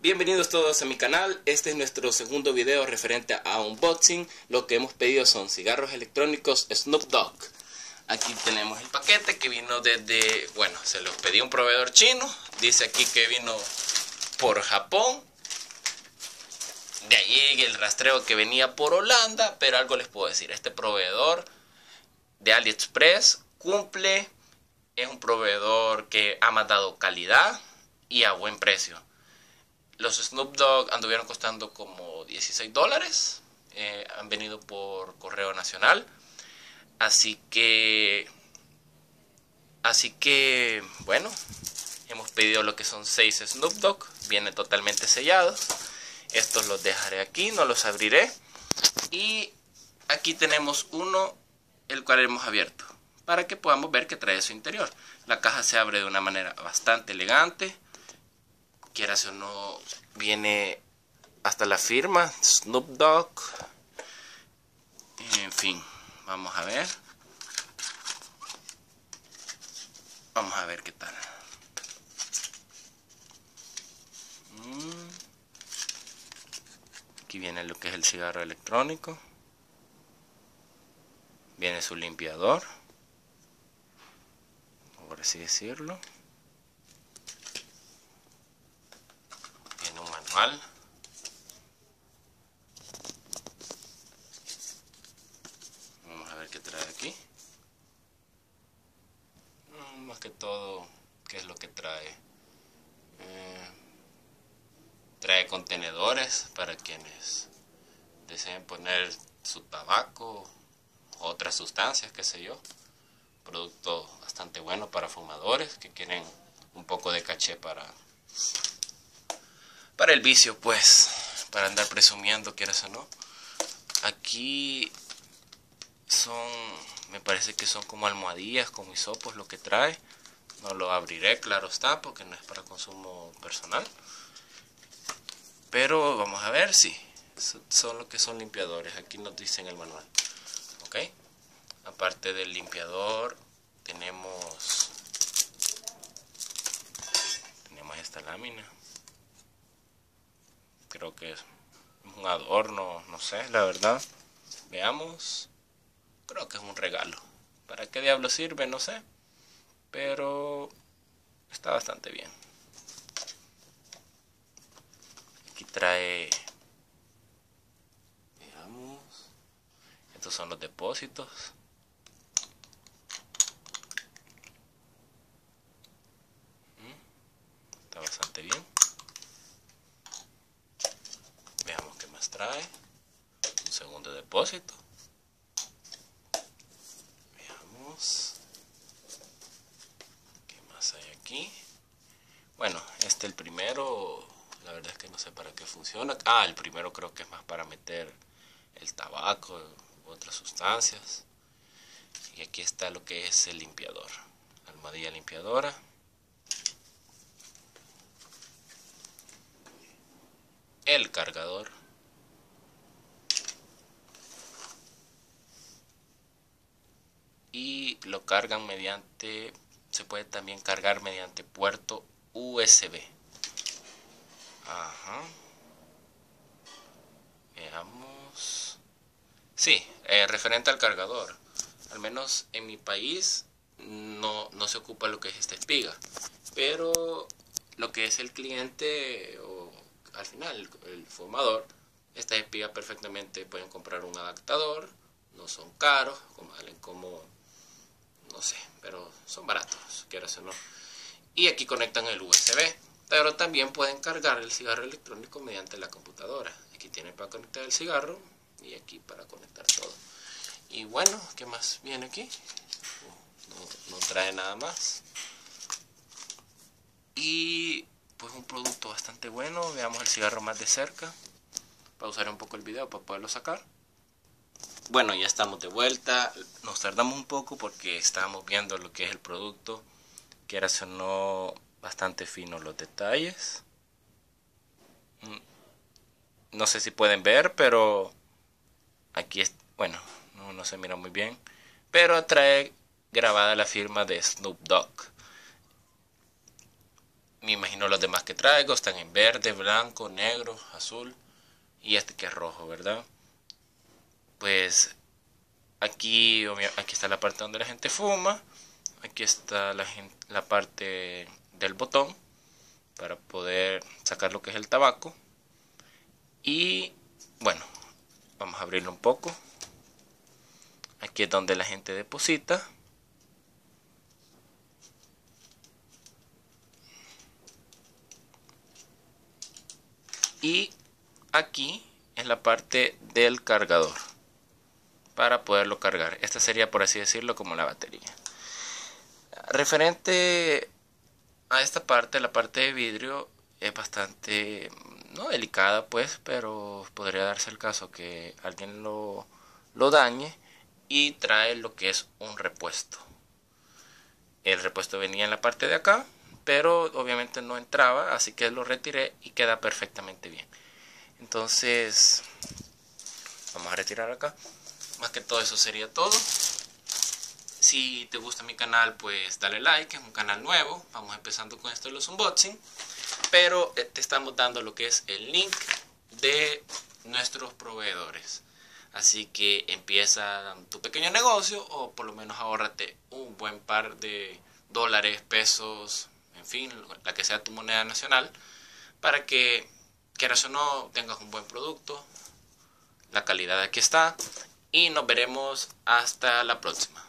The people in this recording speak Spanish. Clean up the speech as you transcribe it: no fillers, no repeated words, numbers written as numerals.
Bienvenidos todos a mi canal. Este es nuestro segundo video referente a unboxing. Lo que hemos pedido son cigarros electrónicos Snoop Dogg. Aquí tenemos el paquete que vino desde, bueno, se los pedí a un proveedor chino. Dice aquí que vino por Japón. De ahí el rastreo que venía por Holanda. Pero algo les puedo decir, este proveedor de AliExpress cumple. Es un proveedor que ha mandado calidad y a buen precio. Los Snoop Dogg anduvieron costando como $16. Han venido por correo nacional. Así que bueno, hemos pedido lo que son 6 Snoop Dogg. Vienen totalmente sellados. Estos los dejaré aquí, no los abriré. Y aquí tenemos uno, el cual hemos abierto, para que podamos ver qué trae su interior. La caja se abre de una manera bastante elegante. Quieras o no, viene hasta la firma Snoop Dogg. En fin, vamos a ver. Vamos a ver qué tal. Aquí viene lo que es el cigarro electrónico. Viene su limpiador, por así decirlo. Viene un manual. Vamos a ver qué trae aquí. Más que todo, ¿qué es lo que trae? Trae contenedores para quienes deseen poner su tabaco, otras sustancias, qué sé yo. Producto bastante bueno para fumadores que quieren un poco de caché para el vicio, pues, para andar presumiendo, quieras o no. Aquí son, me parece que son como almohadillas, como hisopos lo que trae. No lo abriré, claro está, porque no es para consumo personal. Pero vamos a ver si son lo que son limpiadores. Aquí nos dice en el manual. Ok. Aparte del limpiador, tenemos esta lámina. Creo que es un adorno, no sé, la verdad. Veamos. Creo que es un regalo. ¿Para qué diablo sirve? No sé. Pero está bastante bien. Aquí trae, veamos, estos son los depósitos. Está bastante bien. Veamos qué más trae. Un segundo depósito. Veamos qué más hay aquí. Bueno, el primero, la verdad es que no sé para qué funciona. El primero creo que es más para meter el tabaco u otras sustancias. Y aquí está lo que es el limpiador. Almohadilla limpiadora. El cargador. Y lo cargan mediante, se puede también cargar mediante puerto USB. Ajá. Veamos. Sí, referente al cargador. Al menos en mi país no se ocupa lo que es esta espiga. Pero lo que es el cliente o al final el fumador, esta espiga perfectamente pueden comprar un adaptador. No son caros, valen como, no sé, pero son baratos, quieras o no. Y aquí conectan el USB. Pero también pueden cargar el cigarro electrónico mediante la computadora. Aquí tienen para conectar el cigarro y aquí para conectar todo. Y bueno, ¿qué más viene aquí? No trae nada más. Y pues un producto bastante bueno. Veamos el cigarro más de cerca. Pausaré un poco el video para poderlo sacar. Bueno, ya estamos de vuelta. Nos tardamos un poco porque estábamos viendo lo que es el producto. Quieras o no, bastante finos los detalles. No sé si pueden ver, pero aquí es, bueno, no se mira muy bien, pero trae grabada la firma de Snoop Dogg. me imagino los demás que traigo están en verde, blanco, negro, azul y este que es rojo, ¿verdad? Pues aquí está la parte donde la gente fuma, aquí está la parte del botón para poder sacar lo que es el tabaco. Y bueno, vamos a abrirlo un poco. Aquí es donde la gente deposita. Y aquí es la parte del cargador para poderlo cargar. Esta sería, por así decirlo, como la batería. Referente a esta parte, la parte de vidrio es bastante, no delicada pues, pero podría darse el caso que alguien lo dañe, y trae lo que es un repuesto. El repuesto venía en la parte de acá, pero obviamente no entraba, así que lo retiré y queda perfectamente bien. Entonces vamos a retirar acá. Más que todo, eso sería todo. Si te gusta mi canal, pues dale like, es un canal nuevo, vamos empezando con esto de los unboxing, pero te estamos dando lo que es el link de nuestros proveedores. Así que empieza tu pequeño negocio, o por lo menos ahórrate un buen par de dólares, pesos, en fin, la que sea tu moneda nacional, para que, quieras o no, tengas un buen producto. La calidad aquí está, y nos veremos hasta la próxima.